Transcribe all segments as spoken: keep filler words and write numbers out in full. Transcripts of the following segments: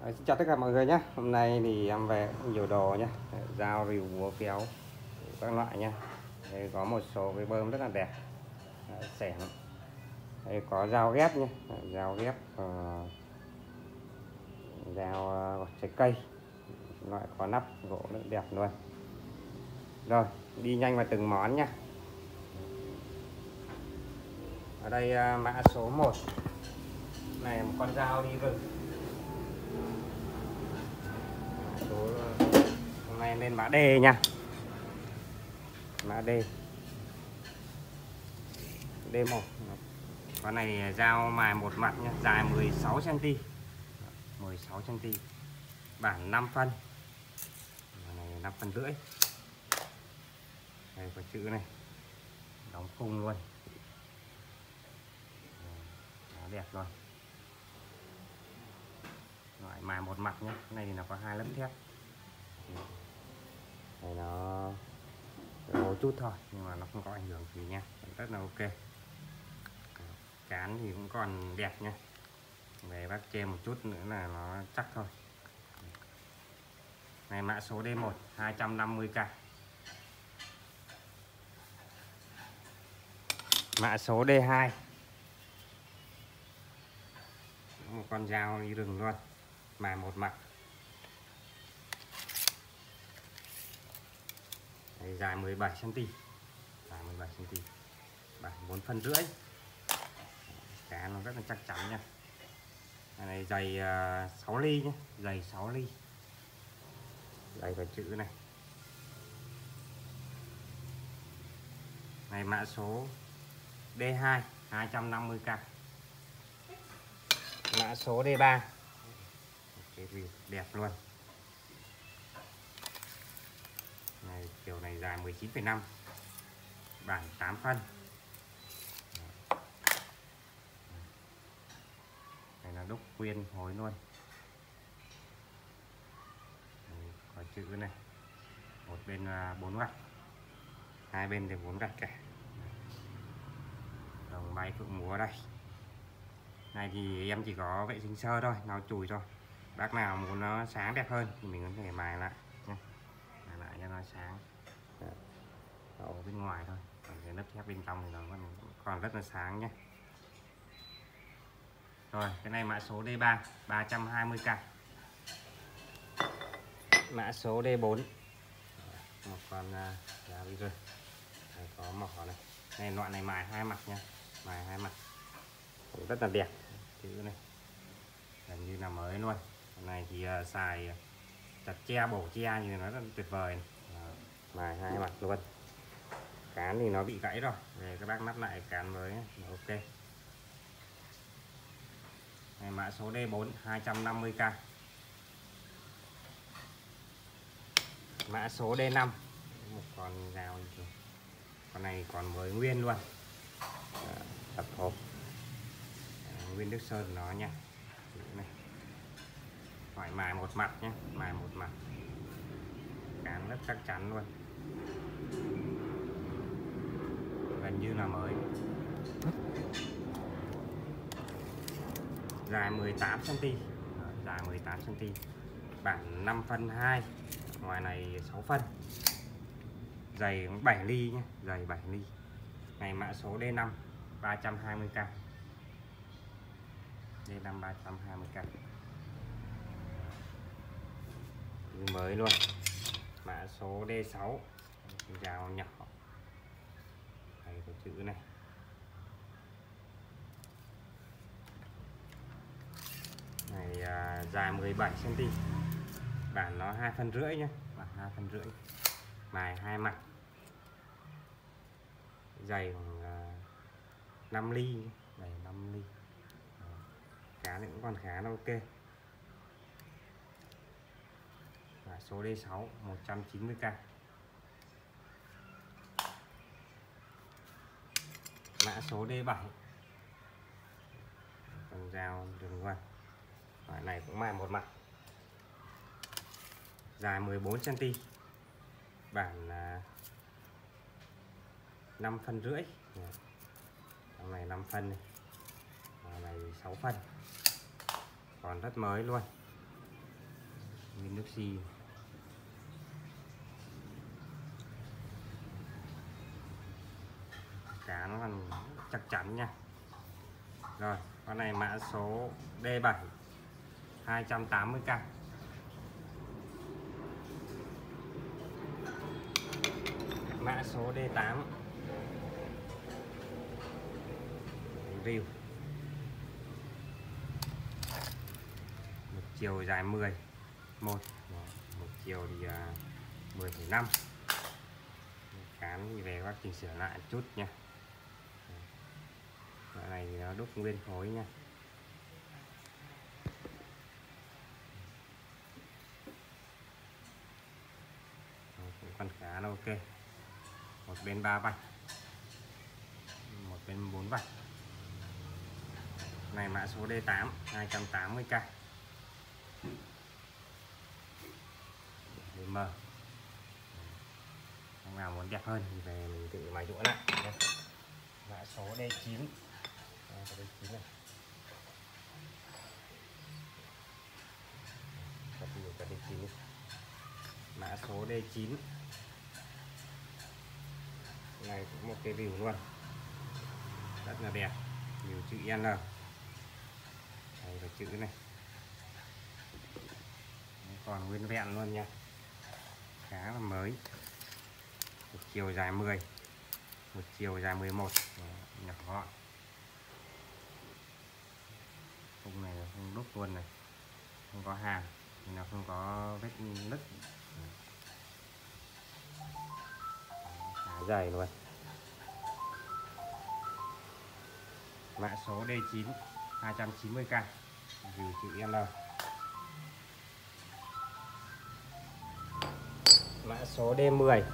Đấy, xin chào tất cả mọi người nhé. Hôm nay thì em về nhiều đồ nhé, dao rìu búa kéo các loại nhé. Đây có một số cái bơm rất là đẹp, xẻng. Đây có dao ghép nhé, dao ghép uh, dao uh, trái cây, loại có nắp gỗ rất đẹp luôn. Rồi đi nhanh vào từng món nhé. Ở đây uh, mã số một này, một con dao đi rừng. Số hôm nay lên mã D nha, mã D D một. Con này dao mài một mặt nha, dài mười sáu xăng ti mét, mười sáu xăng ti mét, bản năm phân, con này năm phân rưỡi. Đây có chữ này, đóng khung luôn, nó đẹp luôn. Loại mài một mặt nhé, cái này thì nó có hai lớp thép. Này nó một chút thôi nhưng mà nó không có ảnh hưởng gì nha, rất là ok. Cán thì cũng còn đẹp nha, về bác chê một chút nữa là nó chắc thôi. Này mã số D một hai trăm năm mươi k. Mã số D hai, một con dao đi rừng luôn, mài một mặt. Đây, dài mười bảy xăng ti mét, dài mười bảy xăng ti mét, bản bốn phân rưỡi. Cá nó rất là chắc chắn nha. Cái này dày uh, sáu ly nhé, dày sáu ly. Đây có chữ này. Này mã số D hai hai trăm năm mươi k. Mã số D ba. Cái gì đẹp luôn. Này kiểu này dài mười chín phẩy năm, bản tám phân. Này là đúc quyên hối luôn. Đây, có chữ này, một bên bốn gạch, hai bên thì bốn gạch cả. Đồng bay phượng múa đây. Này thì em chỉ có vệ sinh sơ thôi, lau chùi thôi. Bác nào muốn nó sáng đẹp hơn thì mình có thể mài lại nha, mài lại cho nó sáng ở bên ngoài thôi, còn cái lớp thép bên trong thì nó vẫn còn rất là sáng nhé. Rồi cái này mã số D ba ba trăm hai mươi k. Mã số D bốn, một con dao đi rồi. Đây, có mỏ này. Này loại này mài hai mặt nha, mài hai mặt cũng rất là đẹp. Chữ này gần như là mới luôn. Con này thì uh, xài chặt che bổ che như nó rất là tuyệt vời. Uh, mài hai mặt luôn. Cán thì nó bị gãy rồi, để các bác lắp lại cán mới ok. Này mã số D bốn hai trăm năm mươi k. Mã số D năm, một con dao, con này còn mới nguyên luôn, tập hộp nguyên nước sơn nó nha. Này phải mài một mặt nhé, mài một mặt, cán rất chắc chắn luôn, gần như là mới. Dài mười tám xăng ti mét, dài mười tám xăng ti mét, bản năm phân hai, ngoài này sáu phân, dày bảy ly nhé, dày bảy ly. Này mã số D năm ba trăm hai mươi k. D năm ba trăm hai mươi k, mới luôn. Mã số D sáu, dao nhỏ. Đây có chữ này. Này à, dài mười bảy xăng ti mét, bản nó hai phân rưỡi nhé, bản hai phân rưỡi, mài hai mặt, dày khoảng à, năm ly, dày năm ly. Cá thì cũng còn khá là ok. Mã số D sáu một trăm chín mươi k. Mã số D bảy, con dao đường quanh. Loại này cũng mài một mặt, dài mười bốn xăng ti mét, bản là năm phân rưỡi. Con này năm phân này, con này sáu phân, còn rất mới luôn. Nguyên nước xi. Cá nó còn chắc chắn nha. Rồi con này mã số D bảy hai trăm tám mươi k. Mã số D tám review một chiều dài mười một một chiều thì mười phẩy năm. Cán về các chỉnh sửa lại chút nha. Cái này thì nó đúc nguyên khối nha. Con cá nó ok. Một bên ba vạch, một bên bốn vạch. Này mã số D tám hai trăm tám mươi k. D M. Không nào muốn đẹp hơn thì về mình tự mài chỗ lại. Mã số D chín. Đây, D chín này. Cắt nhiều cả D chín đi. Mã số D chín. Này cũng một cái view luôn. Rất là đẹp. Nhiều chữ N. Đây là chữ này. Còn nguyên vẹn luôn nha. Khá là mới. Một chiều dài mười, một chiều dài mười một, nhỏ gọn. Khung này là khung đúc luôn này, không có hàn, nên là không có vết nứt. Khá dày luôn. Mã số D chín hai trăm chín mươi k, dù chữ L. Mã số D mười.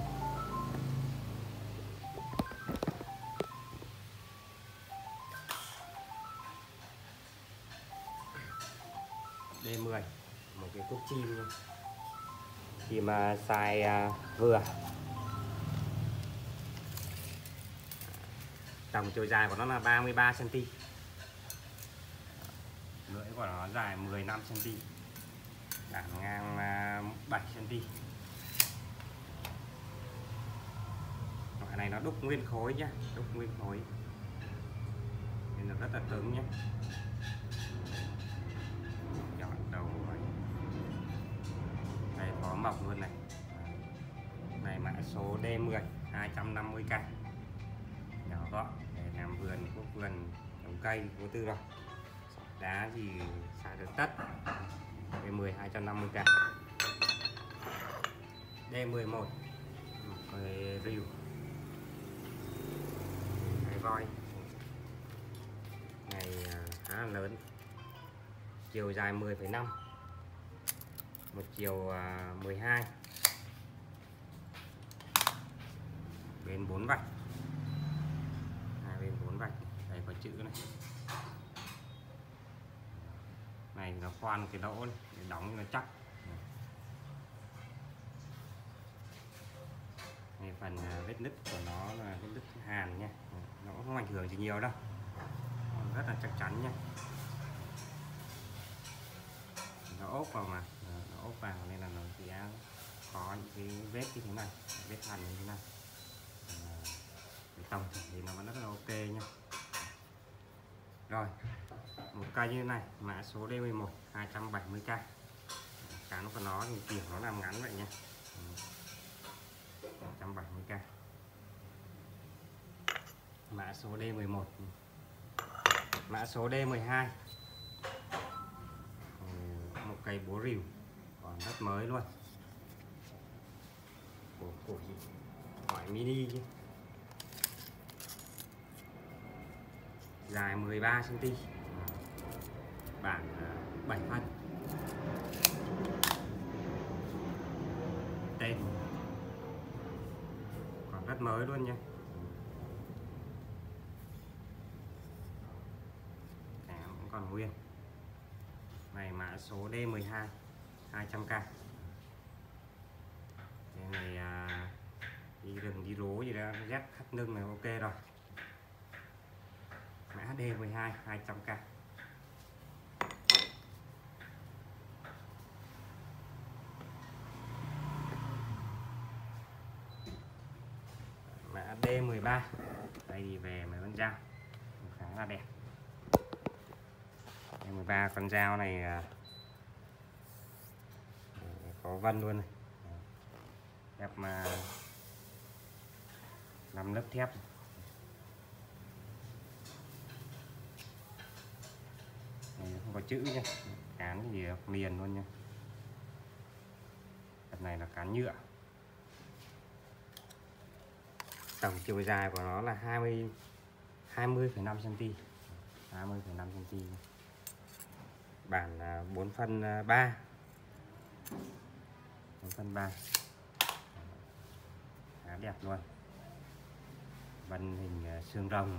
D mười, một cái cúc chim nha. Chim uh, size uh, vừa. Tổng chiều dài của nó là ba mươi ba xăng ti mét. Lưỡi của nó dài mười lăm xăng ti mét. Đản ngang uh, bảy xăng ti mét. Loại này nó đúc nguyên khối nhá, đúc nguyên khối nên là rất là cứng nhé. Chọn đầu này. Đây có mọc luôn này. Này mã số D mười hai trăm năm mươi k. Nhỏ gọn để làm vườn, quốc vườn trồng cây vô tư rồi. Đá thì xả được tất. D mười hai trăm năm mươi k. D mười một rồi rìu. Hai voi. Này khá là lớn. Chiều dài mười phẩy năm, một chiều mười hai, bên bốn vạch, hai bên bốn vạch. Đây có chữ này. Này nó khoan cái đỗ này, để đóng nó chắc. Này phần vết nứt của nó là vết nứt hàn nha, nó cũng không ảnh hưởng gì nhiều đâu, rất là chắc chắn nha. Nó ốp vào mà, nó ốp vào nên là nó sẽ có những cái vết như thế này, vết hằn như thế này. Tổng thì nó vẫn rất là ok nha. Rồi một cây như thế này, mã số D mười một hai trăm bảy mươi k. Cán của nó thì kiểu nó làm ngắn vậy nha. hai trăm bảy mươi k. Mã số D mười một. Mã số D mười hai. Một cây búa rìu còn rất mới luôn. Của củi loại mini chứ. Dài mười ba xăng ti mét. Bản bảy phân. Tên còn rất mới luôn nha. Cả cũng còn nguyên. Này mã số D mười hai hai trăm k. Cái này à, đi rừng đi rố gì đó, dép thắt lưng này ok rồi. Mã D mười hai hai trăm k. D mười ba. Đây thì về mấy con dao khá là đẹp. D mười ba con dao này có vân luôn này. Thép mà năm lớp thép. Này không có chữ nhá, cán gì liền luôn nha. Cái này là cán nhựa. Tổng chiều dài của nó là hai mươi hai mươi phẩy năm xăng ti mét. hai mươi phẩy năm xăng ti mét. Bản bốn phân ba. bốn phân ba. Khá đẹp luôn. Vân hình xương rồng.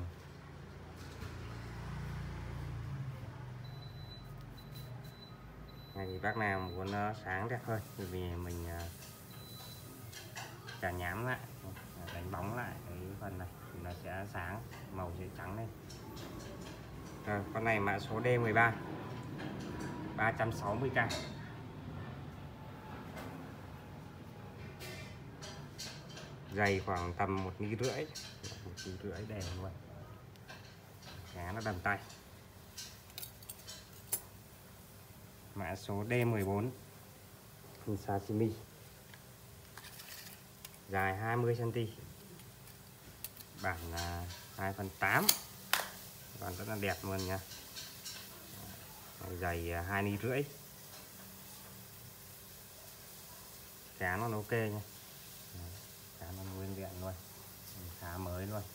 Này thì bác nào muốn nó sáng đẹp hơn, bởi vì mình chà nhám lại, đánh bóng lại cái phần này thì nó sẽ sáng, màu sẽ trắng lên. Rồi, con này mã số D mười ba, ba trăm sáu mươi k. Dày khoảng tầm một ly rưỡi, một ly rưỡi đều luôn. Cá nó đầm tay. Mã số D mười bốn, hình sashimi, dài hai mươi xăng ti mét, bản là hai phần tám, còn rất là đẹp luôn nha. Dày hai ly rưỡi. Cá nó ok nha, cá nó nguyên vẹn luôn, khá mới luôn.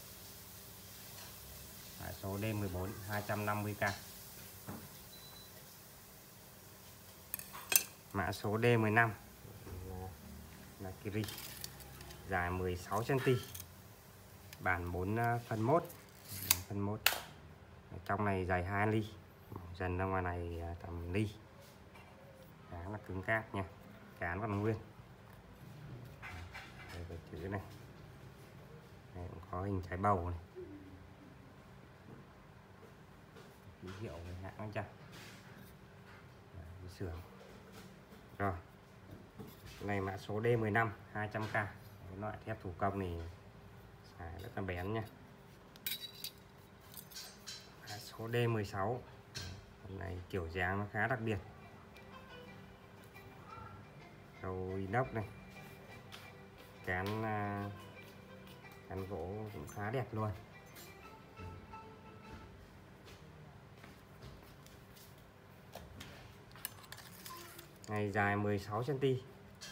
Mã số D mười bốn, hai trăm năm mươi k. Mã số D mười lăm là Kiri, dài mười sáu xăng ti mét, bản bốn phân một. Phân một. Trong này dày hai ly, dần ra ngoài này tầm ly. Cá là cứng cáp nha, cá còn nguyên. Đây cái chữ này. Đây cũng có hình trái bầu này. Ký hiệu với hãng chắc. Sửa. Rồi. Này mã số D mười lăm, hai trăm k. Loại thép thủ công này xài rất là bén nha. Mã số D mười sáu. Con này kiểu dáng nó khá đặc biệt. Đầu inox này. Cán cán gỗ cũng khá đẹp luôn. Này dài mười sáu xăng ti mét.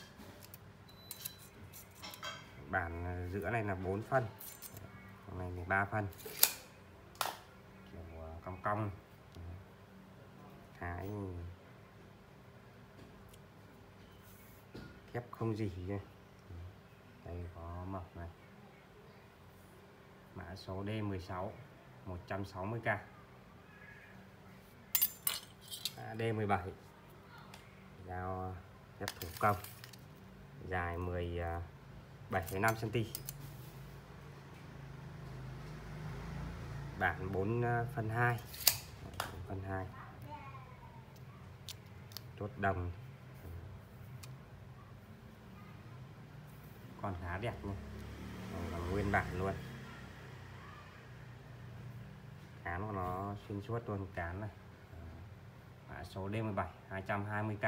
Bản giữa này là bốn phân. Con này là ba phân. Kiểu cong cong. Thái thép không gì nha. Đây có mộc này. Mã số D mười sáu, một trăm sáu mươi k. D mười bảy, dao thép thủ công, dài mười bảy phẩy năm xăng ti mét, bản bốn phân hai. bốn phân hai. Chốt đồng. Còn khá đẹp nha, còn nguyên bản luôn. Cán của nó xuyên suốt luôn, cán này. Mã số D mười bảy, hai trăm hai mươi k.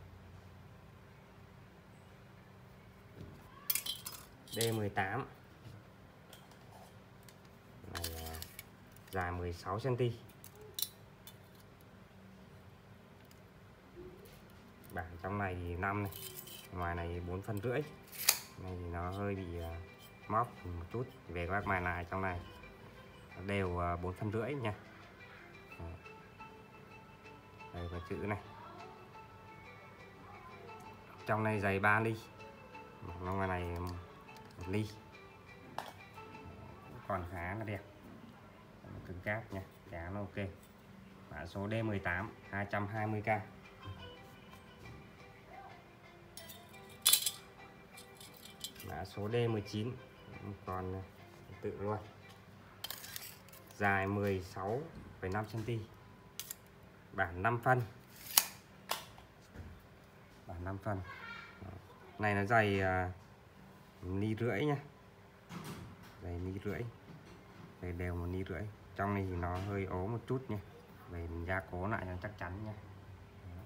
D mười tám, này dài mười sáu xăng ti mét, bản trong này thì năm này, ngoài này bốn phân rưỡi. Này thì nó hơi bị móc một chút, về các bác mài lại trong này đều bốn phân rưỡi nha. Đây có chữ này. Trong này dày ba ly, nó ngoài này một ly. Còn khá là đẹp, cứng cáp nha, giá nó ok. Mã số D mười tám, hai trăm hai mươi k. Mã số D mười chín, còn tự luôn, dài mười sáu phẩy năm xăng ti mét, bản năm phân. Bản năm phân. Này nó dày uh, ly rưỡi nhá. Đây ni rưỡi, đây đều một ni rưỡi. Trong này thì nó hơi ố một chút nha, về mình gia cố lại cho chắc chắn nha. Đó.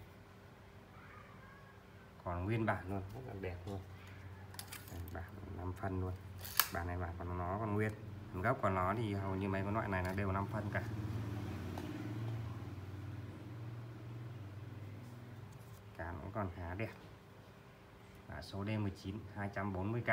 Còn nguyên bản luôn, rất là đẹp luôn. Đây, bản năm phân luôn. Bản này bản còn nó còn nguyên, còn gốc của nó thì hầu như mấy con loại này nó đều năm phân cả. Cán cũng còn khá đẹp. Mã số D mười chín hai trăm bốn mươi k.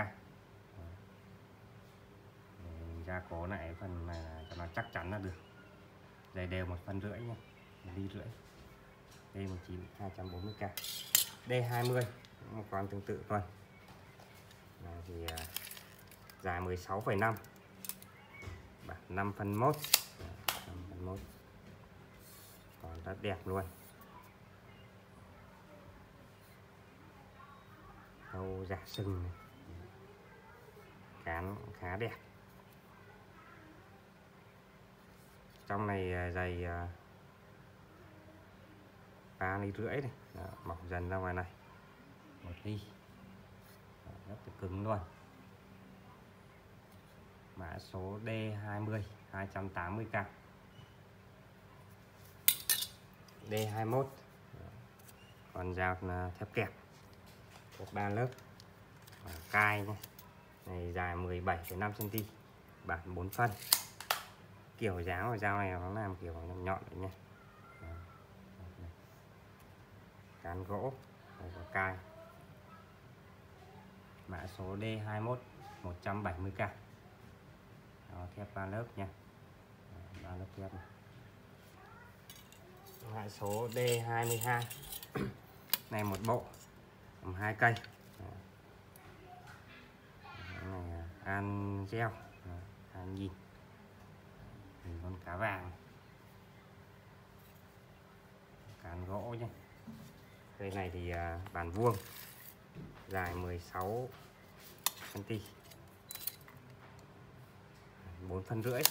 Gia cố lại phần này cho nó chắc chắn là được. Dày đều một phân rưỡi nha, một ly rưỡi. D mười chín hai trăm bốn mươi k. D hai mươi một con tương tự thôi. Này thì uh, dài mười sáu phẩy năm, bản năm phân mốt, năm phân mốt, còn rất đẹp luôn. Đầu giả sừng này. Cán khá đẹp. Trong này dày ba ly rưỡi này. Đó, mỏng dần ra ngoài này một ly. Đó, rất là cứng luôn. Mã số D hai mươi hai trăm tám mươi k. D hai mươi mốt. Đó. Còn dao thép kẹp, thép ba lớp, cai nhé. Này dài mười bảy phẩy năm xăng-ti-mét, bản bốn phân. Kiểu dáng của dao này nó làm kiểu nhọn nhọn đấy nha. Cán gỗ, đây có cai. Mã số D hai mươi mốt một trăm bảy mươi k. Đó, thép ba lớp nha, ba lớp thép này. Mã số D hai mươi hai. Này một bộ gồm hai cây. Này an gel, an nhìn con cá vàng, cán gỗ nhé. Cây này thì bản vuông, dài mười sáu xăng-ti-mét, bốn phân rưỡi.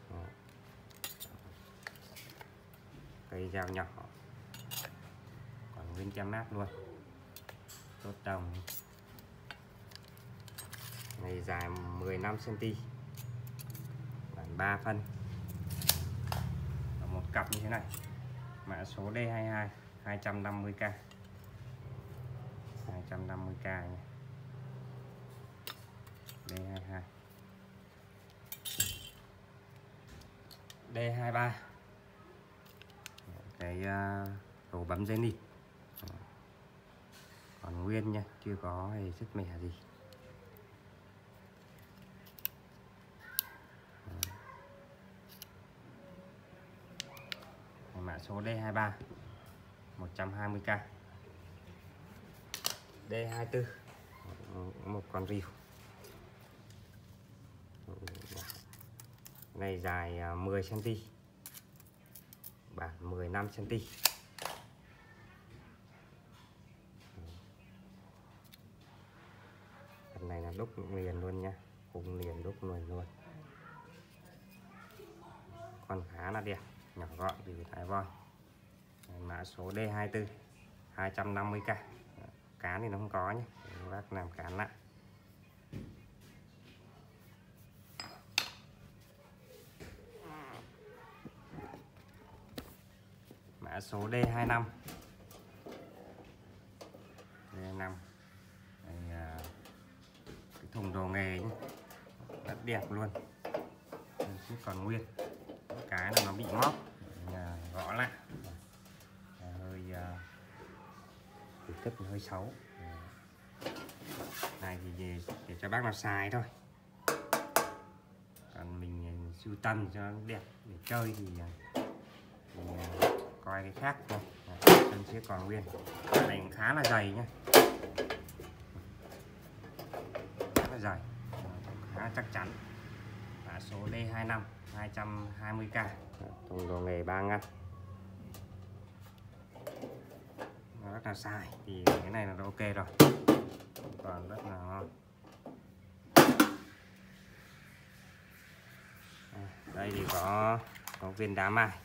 Cây dao nhỏ, còn nguyên tem mác luôn, tốt đồng. Này dài mười lăm xăng-ti-mét, bản ba phân. Và một cặp như thế này. Mã số D hai mươi hai hai trăm năm mươi k. hai trăm năm mươi k nha. D hai mươi hai. D hai mươi ba. Cái uh, đồ bấm dây nịt. Còn nguyên nha, chưa có hề sức mẻ gì. Mã số D hai mươi ba một trăm hai mươi k. D hai mươi tư một con rìu. Này dài mười xăng-ti-mét, bản mười lăm xăng-ti-mét. Phần này là đúc liền luôn nha, cùng liền đúc liền luôn. Con khá là đẹp, nhỏ gọn từ Thái Voi. Mã số D hai mươi tư hai trăm năm mươi k. Cán thì nó không có nhé, bác làm cán lại. Mã số D hai mươi lăm. D hai mươi lăm. Đây, cái thùng đồ nghề nhé, rất đẹp luôn, chứ còn nguyên. Cái là nó bị móc, gõ lại hơi uh, hơi xấu. Này thì để cho bác nào xài thôi, còn mình sưu tầm cho nó đẹp để chơi thì mình coi cái khác thôi. Chân chiếc còn nguyên, cái này cũng khá là dày nhá, khá là dày, khá là chắc chắn. Mã số D hai mươi lăm hai trăm hai mươi k. Thùng đồ nghề ba ngăn. Nó rất là sai thì cái này là ok rồi, còn rất là ngon. Đây thì có có viên đá mài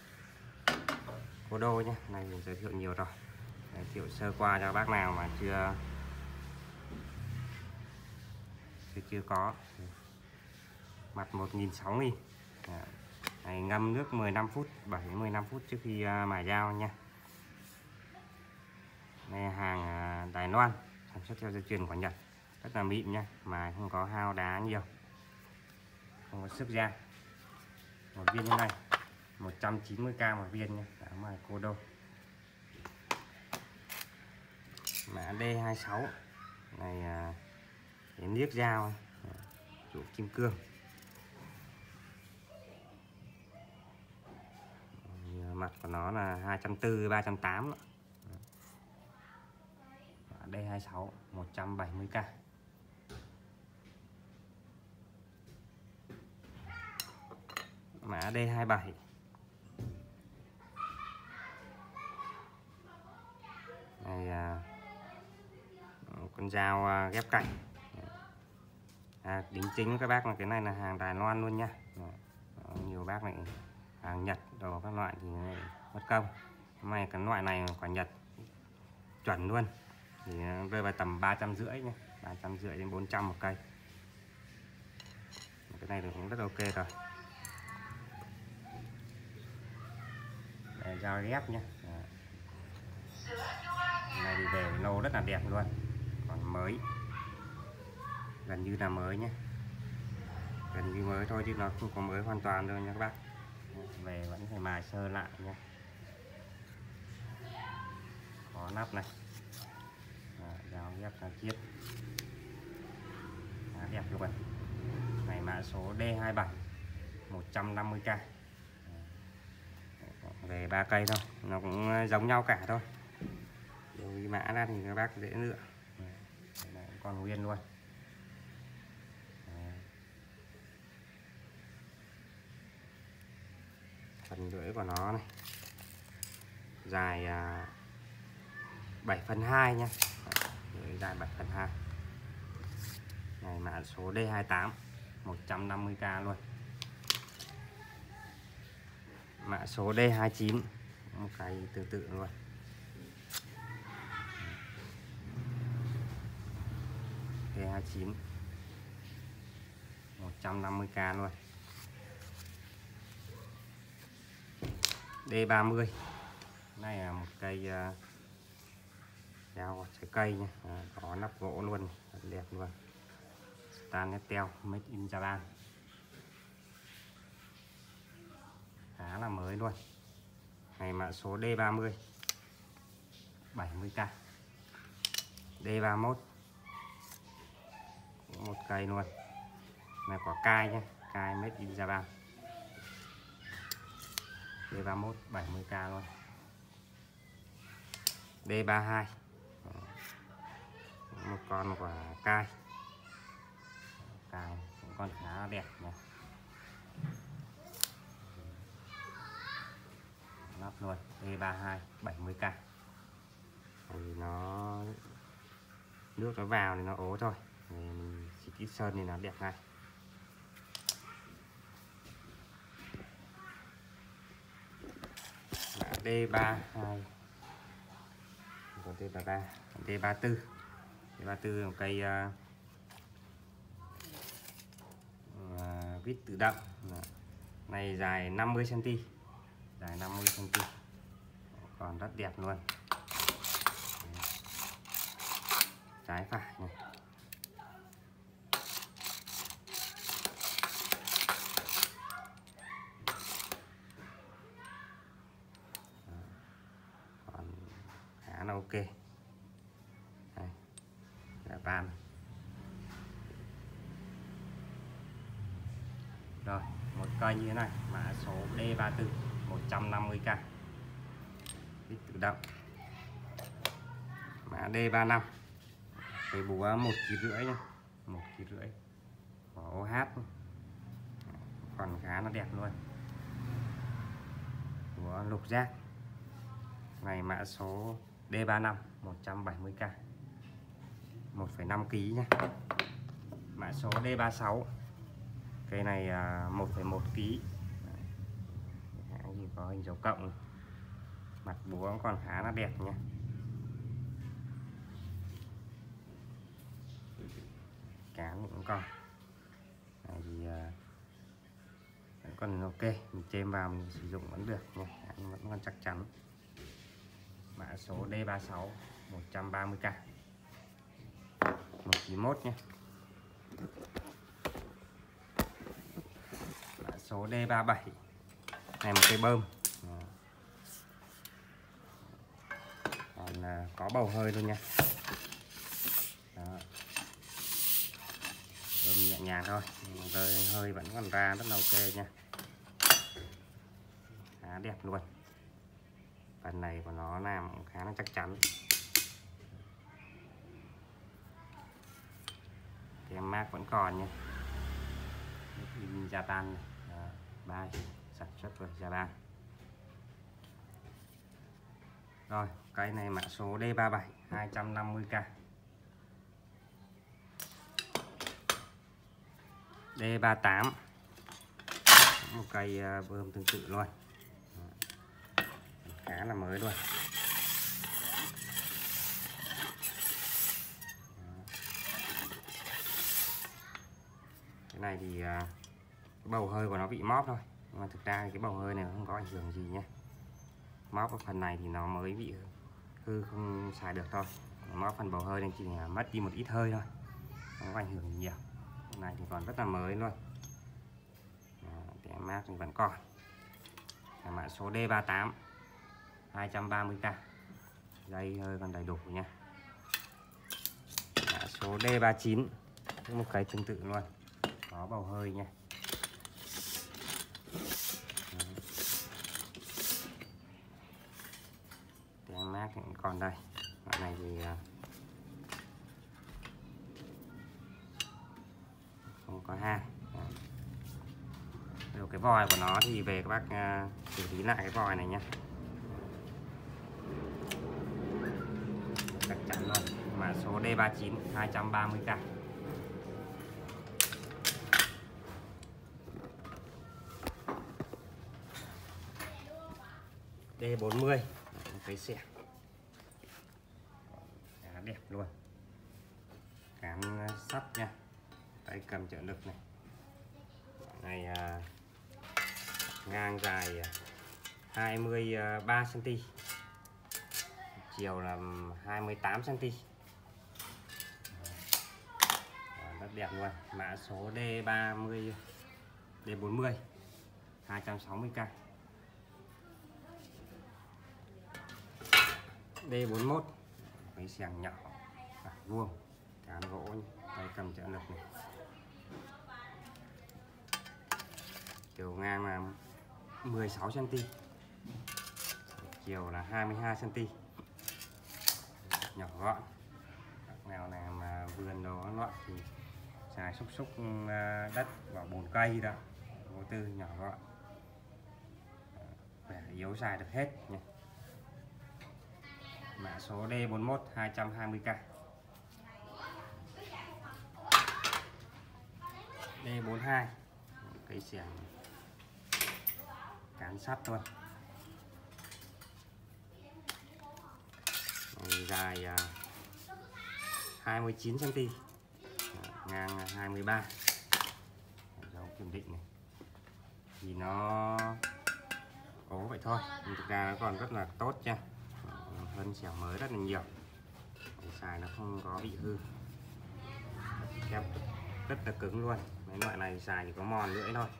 Cô Đô nhé, này mình giới thiệu nhiều rồi, giới thiệu sơ qua cho bác nào mà chưa chưa, chưa có. mặt một nghìn sáu nghìn. Này, ngâm nước mười lăm phút, bảy đến mười lăm phút trước khi uh, mài dao nha. Đây hàng uh, Đài Loan, sản xuất theo dây chuyền của Nhật, rất là mịn nha, mà không có hao đá nhiều, không có sức dao. Một viên như này một trăm chín mươi k một viên nha, đá mài Kodo. Mã D hai sáu này, uh, đến liếc dao, trụ kim cương. Mặt của nó là hai trăm bốn mươi, ba trăm tám mươi. D hai sáu một trăm bảy mươi k. Mã D hai bảy này, à, con dao à, ghép cạnh. À, đính chính các bác là cái này là hàng Đài Loan luôn nha. Đó, nhiều bác này hàng Nhật đồ các loại thì mất công. May cái loại này quả Nhật chuẩn luôn thì rơi vào tầm ba trăm rưỡi nhé, ba trăm rưỡi đến bốn trăm một cây. Cái này thì cũng rất ok rồi. Đây, dao ghép nhé. Cái này thì về nâu rất là đẹp luôn, còn mới, gần như là mới nhé, gần như mới thôi chứ nó không có mới hoàn toàn đâu nha các bác. Về vẫn phải mài sơ lại nhé. Có nắp này, dao ghép là chiết à, đẹp luôn. Này mã số D hai bảy một trăm năm mươi k. Về ba cây thôi, nó cũng giống nhau cả thôi. Vì mã ra thì các bác dễ lựa. Đây này, còn nguyên luôn. Phần lưỡi của nó này dài à, bảy phần hai nha, dài bảy phần hai. Này mã số D hai tám một trăm năm mươi k luôn. Mã số D hai chín một cái tương tự luôn. D hai chín một trăm năm mươi k luôn. D ba mươi này là một cây uh, dao trái cây nha, à, có nắp gỗ luôn, rất đẹp luôn. Stainless steel made in Japan, khá là mới luôn. Này mã số D ba mươi bảy mươi k. D ba mốt một cây luôn. Này quả cai nhé, cai made in Japan. D ba mốt bảy mươi k luôn. D ba hai một con quả cai, cài cũng con khá là đẹp nha, nắp luôn. D ba hai bảy mươi k. Thì nó nước nó vào thì nó ố thôi, mình xịt ít sơn thì nó đẹp ngay. D ba hai còn D ba ba, D ba tư. D ba tư một cây uh, uh, vít tự động. Này dài năm mươi xăng ti mét, dài năm mươi xăng ti mét, còn rất đẹp luôn. Trái phải này. Còn khá là ok. Đây, là van. Rồi, một cây như thế này, mã số D ba tư một trăm năm mươi k. Vít tự động. Mã D ba năm. Cây búa một ký rưỡi nhá, một ký rưỡi. Có ô hát còn khá là đẹp luôn. Búa lục giác. Này mã số D ba năm một trăm bảy mươi k. một phẩy năm ký nhá. Mã số D ba sáu. Cây này một phẩy một ký. Hãng gì có hình dấu cộng. Mặt búa còn khá là đẹp nha. Cán cũng còn. Này thì còn ok, mình chêm vào mình sử dụng vẫn được nha, vẫn còn chắc chắn. Mã số D ba sáu một trăm ba mươi k một chín mốt nhé. Mã số D ba bảy này một cây bơm. Còn à, có bầu hơi luôn nha. Đó. Bơm nhẹ nhàng thôi, hơi hơi vẫn còn ra rất là ok nha. Khá đẹp luôn. Phần này của nó làm cũng khá là chắc chắn. Tem mác vẫn còn nha. In Japan này. Bài sản xuất ở Japan. Rồi, cái này mã số D ba bảy hai trăm năm mươi k. D ba tám một cây bơm tương tự luôn. Khá là mới luôn. Cái này thì cái bầu hơi của nó bị móp thôi, nhưng mà thực ra thì cái bầu hơi này không có ảnh hưởng gì nhé. Móp ở phần này thì nó mới bị hư, không xài được thôi. Móp phần bầu hơi này chỉ mất đi một ít hơi thôi, không có ảnh hưởng gì nhiều. Cái này thì còn rất là mới luôn. Tem mác thì vẫn còn. Mã số D ba tám hai trăm ba mươi k. Dây hơi còn đầy đủ nha. Mã số D ba chín một cái tương tự luôn, có bầu hơi nha. Tem mác thì còn đây. Loại này thì không có hang. Điều cái vòi của nó thì về các bác uh, xử lý lại cái vòi này nhé. Chắc chắn luôn. Mã số D ba chín hai trăm ba mươi k. D bốn mươi một cái xẻng khá đẹp luôn. Cán sắt nha, tay cầm trợ lực này. Này à, ngang dài hai mươi ba xăng ti mét, chiều là hai mươi tám xăng ti mét. Rất đẹp luôn. Mã số D ba mươi D bốn mươi hai trăm sáu mươi k. D bốn mốt cái xẻng nhỏ à, vuông, cán gỗ, tay cầm trợ lực này. Chiều ngang là mười sáu xăng ti mét, chiều là hai mươi hai xăng ti mét, nhỏ gọn. Các nào làm vườn đồ loạn thì xài xúc xúc đất vào bồn cây đó, vô tư nhỏ gọn, vẻ yếu xài được hết nha. Mã số D bốn mốt hai trăm hai mươi k. D bốn hai cây xẻng cán sắt luôn, dài hai mươi chín xăng ti mét, ngang hai mươi ba. Dấu kiểm định này thì nó ố vậy thôi, nhưng thực ra nó còn rất là tốt nha, hơn xẻng mới rất là nhiều. Xài nó không có bị hư, kẹp rất là cứng luôn. Mấy loại này xài chỉ có mòn lưỡi thôi.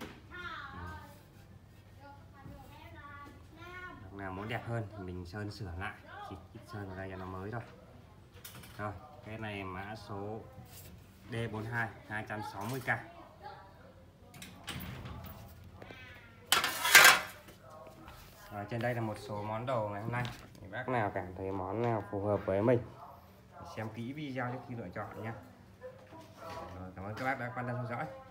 Lúc nào muốn đẹp hơn thì mình sơn sửa lại, chỉ ít sơn vào đây cho nó mới thôi. Rồi, cái này mã số D bốn hai hai trăm sáu mươi k. Rồi, trên đây là một số món đồ ngày hôm nay. Bác nào cảm thấy món nào phù hợp với mình, xem kỹ video trước khi lựa chọn nhé. Rồi, cảm ơn các bác đã quan tâm theo dõi.